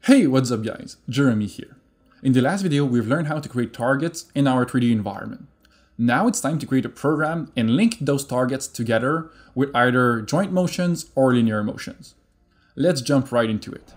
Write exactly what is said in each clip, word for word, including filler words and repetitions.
Hey, what's up guys? Jeremy here. In the last video, we've learned how to create targets in our three D environment. Now it's time to create a program and link those targets together with either joint motions or linear motions. Let's jump right into it.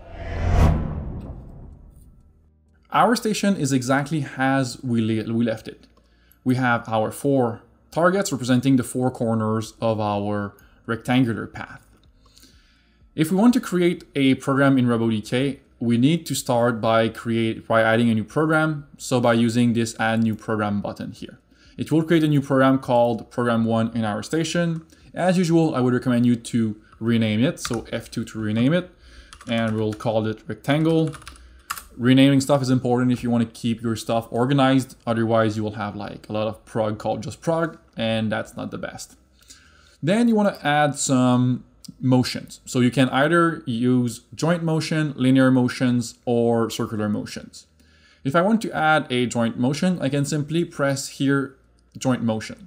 Our station is exactly as we, le we left it. We have our four targets representing the four corners of our rectangular path. If we want to create a program in RoboDK, we need to start by create by adding a new program. So by using this add new program button here, it will create a new program called program one in our station. As usual, I would recommend you to rename it. So F two to rename it, and we'll call it rectangle. Renaming stuff is important if you want to keep your stuff organized. Otherwise, you will have like a lot of prog called just prog, and that's not the best. Then you want to add some motions. So you can either use joint motion, linear motions, or circular motions. If I want to add a joint motion, I can simply press here, joint motion.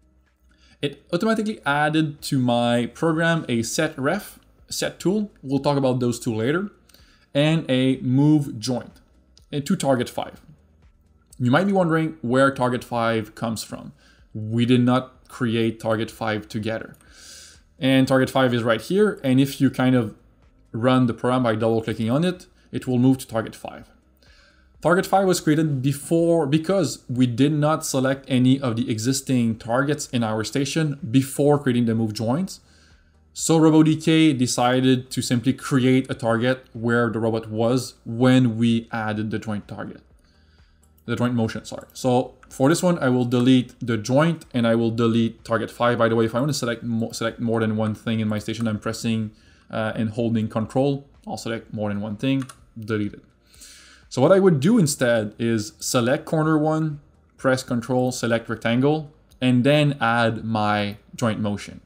It automatically added to my program a set ref, set tool. We'll talk about those two later, and a move joint, and to target five. You might be wondering where target five comes from. We did not create target five together. And target five is right here, and if you kind of run the program by double clicking on it, it will move to target five. Target five was created before because we did not select any of the existing targets in our station before creating the move joints. So RoboDK decided to simply create a target where the robot was when we added the joint target. The joint motion, sorry. So for this one, I will delete the joint and I will delete target five. By the way, if I want to select mo select more than one thing in my station, I'm pressing uh, and holding control. I'll select more than one thing, delete it. So what I would do instead is select corner one, press control, select rectangle, and then add my joint motion.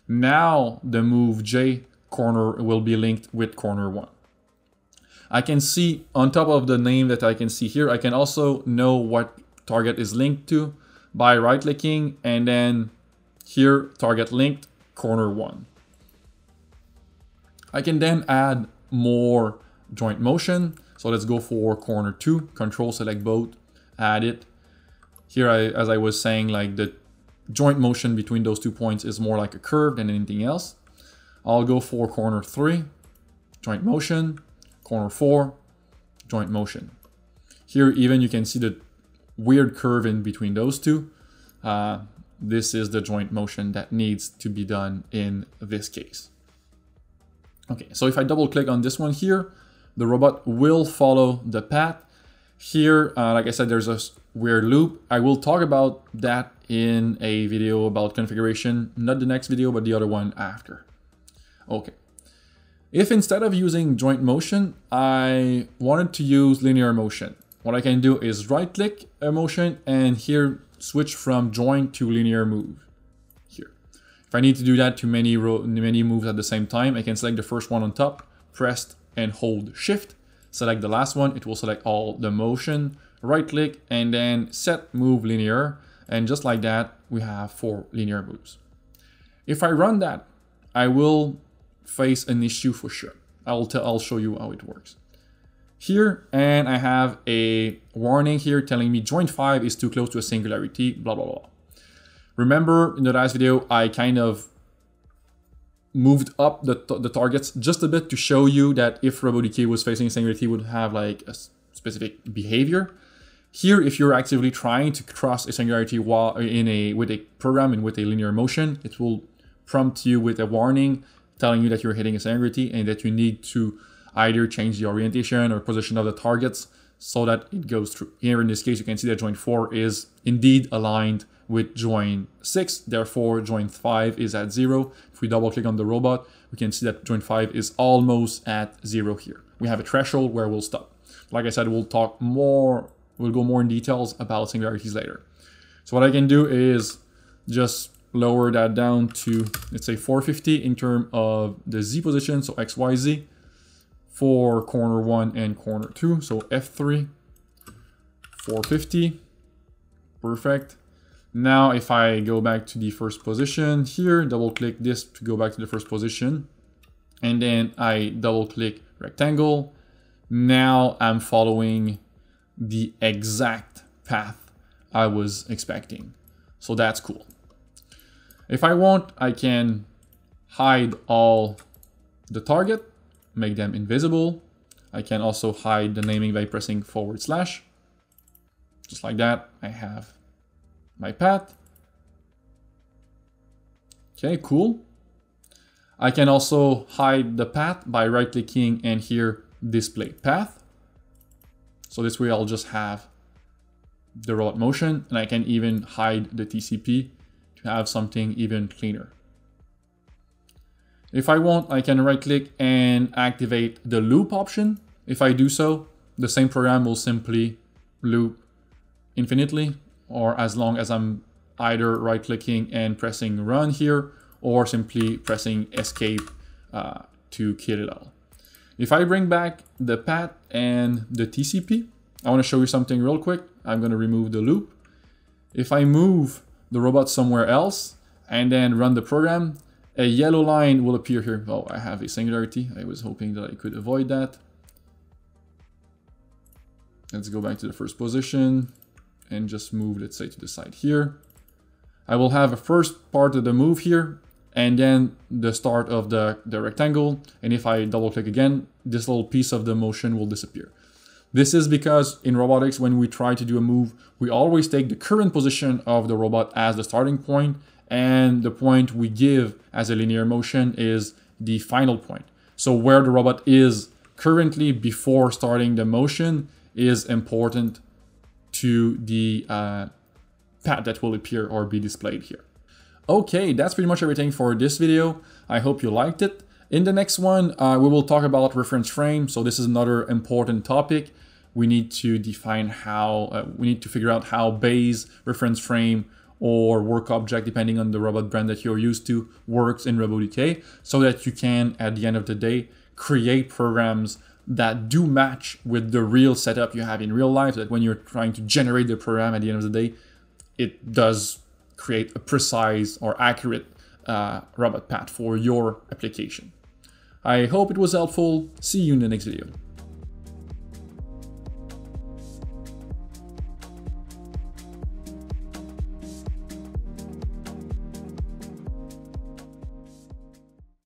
Now the move J corner will be linked with corner one. I can see on top of the name that I can see here, I can also know what target is linked to by right clicking and then here target linked corner one. I can then add more joint motion. So let's go for corner two, control select both, add it. Here, I, as I was saying, like the joint motion between those two points is more like a curve than anything else. I'll go for corner three, joint motion. Corner four, joint motion. Here even you can see the weird curve in between those two. Uh, this is the joint motion that needs to be done in this case. Okay, so if I double click on this one here, the robot will follow the path. Here, uh, like I said, there's a weird loop. I will talk about that in a video about configuration, not the next video, but the other one after. Okay. If instead of using joint motion, I wanted to use linear motion, what I can do is right click a motion and here switch from joint to linear move here. If I need to do that to many, many moves at the same time, I can select the first one on top, press and hold shift, select the last one, it will select all the motion, right click and then set move linear. And just like that, we have four linear moves. If I run that, I will face an issue for sure. I'll tell I'll show you how it works here, and I have a warning here telling me joint five is too close to a singularity, blah blah blah. Remember in the last video I kind of moved up the, the targets just a bit to show you that if RoboDK was facing a singularity, it would have like a specific behavior. Here, if you're actively trying to cross a singularity while in a with a program and with a linear motion, it will prompt you with a warning telling you that you're hitting a singularity and that you need to either change the orientation or position of the targets so that it goes through. Here in this case, you can see that joint four is indeed aligned with joint six, therefore joint five is at zero. If we double click on the robot, we can see that joint five is almost at zero here. We have a threshold where we'll stop. Like I said, we'll talk more, we'll go more in details about singularities later. So what I can do is just lower that down to, let's say, four fifty in terms of the Z position, so X, Y, Z, for corner one and corner two. So F three, four fifty, perfect. Now, if I go back to the first position here, double click this to go back to the first position, and then I double click rectangle, Now I'm following the exact path I was expecting. So that's cool. If I want, I can hide all the target, make them invisible. I can also hide the naming by pressing forward slash. Just like that, I have my path. Okay, cool. I can also hide the path by right-clicking and here display path. So this way I'll just have the robot motion, and I can even hide the T C P to have something even cleaner. If I want, I can right-click and activate the loop option. If I do so, the same program will simply loop infinitely, or as long as I'm either right-clicking and pressing run here, or simply pressing escape uh, to kill it all. If I bring back the path and the T C P, I want to show you something real quick. I'm going to remove the loop. If I move the robot somewhere else and then run the program, a yellow line will appear here. Oh, I have a singularity. I was hoping that I could avoid that. Let's go back to the first position and just move, let's say, to the side here. I will have a first part of the move here and then the start of the, the rectangle. And if I double click again, this little piece of the motion will disappear. This is because in robotics, when we try to do a move, we always take the current position of the robot as the starting point, and the point we give as a linear motion is the final point. So where the robot is currently before starting the motion is important to the uh, path that will appear or be displayed here. Okay, that's pretty much everything for this video. I hope you liked it. In the next one, uh, we will talk about reference frame. So this is another important topic. We need to define how, uh, we need to figure out how base, reference frame, or work object, depending on the robot brand that you're used to, works in RoboDK, so that you can, at the end of the day, create programs that do match with the real setup you have in real life, so that when you're trying to generate the program at the end of the day, it does create a precise or accurate uh, robot path for your application. I hope it was helpful. See you in the next video.